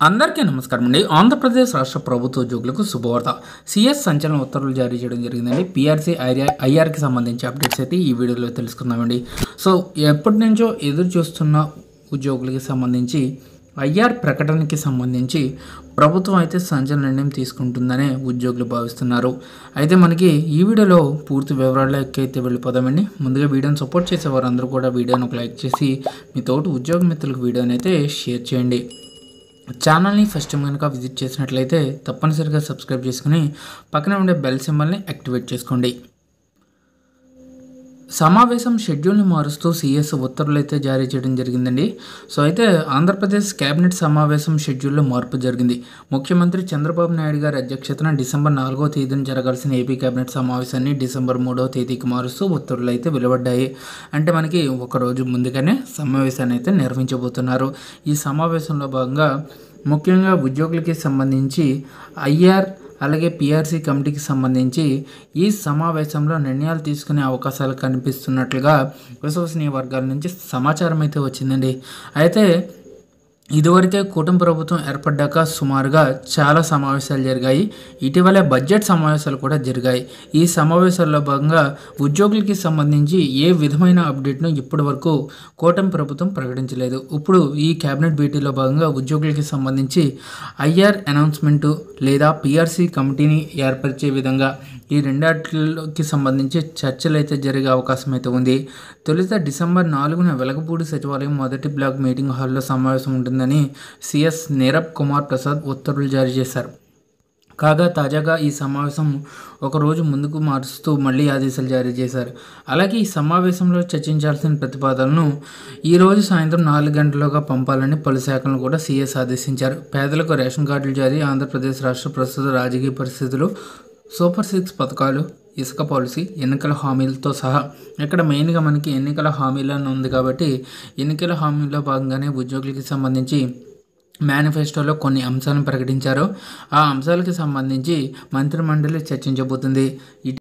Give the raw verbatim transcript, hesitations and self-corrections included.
అందరికీ నమస్కారం అండి. ఆంధ్రప్రదేశ్ రాష్ట్ర ప్రభుత్వ ఉద్యోగులకు శుభవార్త. సీఎస్ సంచలన ఉత్తర్వులు జారీ చేయడం జరిగిందండి. పీఆర్సీ ఐఆర్ ఐఆర్కి సంబంధించి అప్డేట్స్ అయితే ఈ వీడియోలో తెలుసుకుందామండి. సో ఎప్పటి నుంచో ఎదురు చూస్తున్న ఉద్యోగులకి సంబంధించి ఐఆర్ ప్రకటనకి సంబంధించి ప్రభుత్వం అయితే సంచలన నిర్ణయం తీసుకుంటుందనే ఉద్యోగులు భావిస్తున్నారు. అయితే మనకి ఈ వీడియోలో పూర్తి వివరాలకి అయితే వెళ్ళిపోదామండి. ముందుగా వీడియోని సపోర్ట్ చేసే వారందరూ కూడా వీడియోని ఒక లైక్ చేసి మీ తోటి ఉద్యోగ మిత్రులకు వీడియోని అయితే షేర్ చేయండి. ఛానల్ని ఫస్ట్ టైం కనుక విజిట్ చేసినట్లయితే తప్పనిసరిగా సబ్స్క్రైబ్ చేసుకుని పక్కనే ఉండే బెల్ సింబల్ని యాక్టివేట్ చేసుకోండి. సమావేశం షెడ్యూల్ని మారుస్తూ సీఎస్ ఉత్తర్వులు అయితే జారీ చేయడం జరిగిందండి. సో అయితే ఆంధ్రప్రదేశ్ కేబినెట్ సమావేశం షెడ్యూల్లో మార్పు జరిగింది. ముఖ్యమంత్రి చంద్రబాబు నాయుడు గారి అధ్యక్షతన డిసెంబర్ నాలుగో తేదీన జరగాల్సిన ఏపీ కేబినెట్ సమావేశాన్ని డిసెంబర్ మూడవ తేదీకి మారుస్తూ ఉత్తర్వులు అయితే వెలువడ్డాయి. అంటే మనకి ఒకరోజు ముందుగానే సమావేశాన్ని అయితే నిర్వహించబోతున్నారు. ఈ సమావేశంలో భాగంగా ముఖ్యంగా ఉద్యోగులకి సంబంధించి ఐఆర్ అలాగే పీఆర్సీ కమిటీకి సంబంధించి ఈ సమావేశంలో నిర్ణయాలు తీసుకునే అవకాశాలు కనిపిస్తున్నట్లుగా విశ్వసనీయ వర్గాల నుంచి సమాచారం అయితే వచ్చిందండి. అయితే ఇదివరకే కూటమి ప్రభుత్వం ఏర్పడ్డాక సుమారుగా చాలా సమావేశాలు జరిగాయి. ఇటీవలే బడ్జెట్ సమావేశాలు కూడా జరిగాయి. ఈ సమావేశాల్లో భాగంగా ఉద్యోగులకి సంబంధించి ఏ విధమైన అప్డేట్ను ఇప్పటి వరకు కూటమి ప్రభుత్వం ప్రకటించలేదు. ఇప్పుడు ఈ కేబినెట్ భేటీలో భాగంగా ఉద్యోగులకి సంబంధించి ఐఆర్ అనౌన్స్మెంటు లేదా పీఆర్సీ కమిటీని ఏర్పరిచే విధంగా ఈ రెండాటికి సంబంధించి చర్చలు అయితే జరిగే అవకాశం అయితే ఉంది. తొలుత డిసెంబర్ నాలుగున వెలగపూడి సచివాలయం మొదటి బ్లాక్ మీటింగ్ హాల్లో సమావేశం ఉంటుందని సీఎస్ నీరబ్ కుమార్ ప్రసాద్ ఉత్తర్వులు జారీ చేశారు. కాగా తాజాగా ఈ సమావేశం ఒకరోజు ముందుకు మారుస్తూ మళ్లీ ఆదేశాలు జారీ చేశారు. అలాగే ఈ సమావేశంలో చర్చించాల్సిన ప్రతిపాదనలను ఈరోజు సాయంత్రం నాలుగు గంటలుగా పంపాలని పలు శాఖలను కూడా సీఎస్ ఆదేశించారు. పేదలకు రేషన్ కార్డులు జారీ, ఆంధ్రప్రదేశ్ రాష్ట్ర ప్రస్తుత రాజకీయ పరిస్థితులు, సూపర్ సిక్స్ పథకాలు, ఇసుక పాలసీ, ఎన్నికల హామీలతో సహా ఇక్కడ మెయిన్గా మనకి ఎన్నికల హామీలను ఉంది కాబట్టి ఎన్నికల హామీల్లో భాగంగానే ఉద్యోగులకి సంబంధించి మేనిఫెస్టోలో కొన్ని అంశాలను ప్రకటించారు. ఆ అంశాలకు సంబంధించి మంత్రిమండలి చర్చించబోతుంది.